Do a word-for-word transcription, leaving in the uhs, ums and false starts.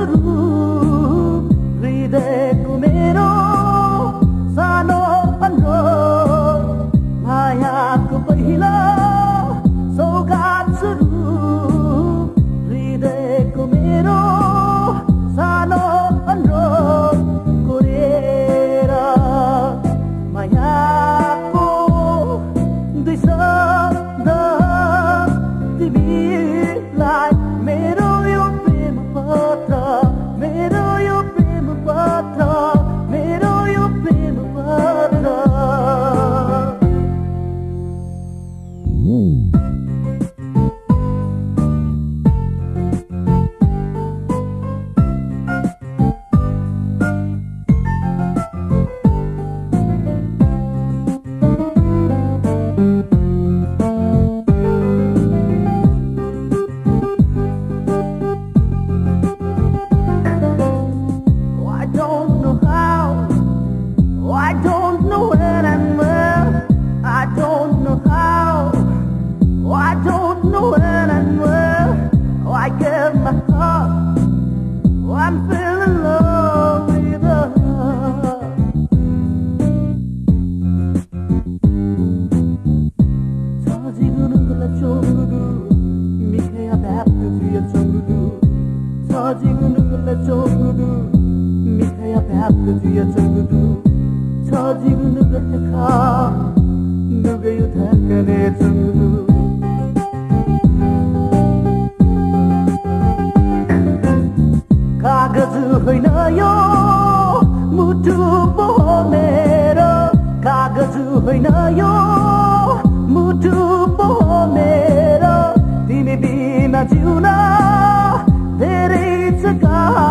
सुरु हृदयको मेरो सानो अनुरोध मायाको पहिलो सौगात सुरु हृदयको मेरो सानो अनुरोध कोरेर मायाको दुई शब्द तिमीलाई मेरो यो प्रेम पत्र मेरो यो प्रेम पत्र मेरो यो प्रेम पत्र I don't know when and where. I don't know how. I don't know when and where. Oh, I gave my heart. Oh, I'm feeling love with her. 저지구는 쪼구두 미해야 밥도 뒤에 쪼구두 저지구는 쪼구두 미해야 밥도 뒤에 쪼구두 저지구 누가 택하 누가 유탁하네 정두 कागज होइन यो मुटु पोमेर कागज होइन यो मुटु पोमेर तिमी बिना जिउन धेरै छ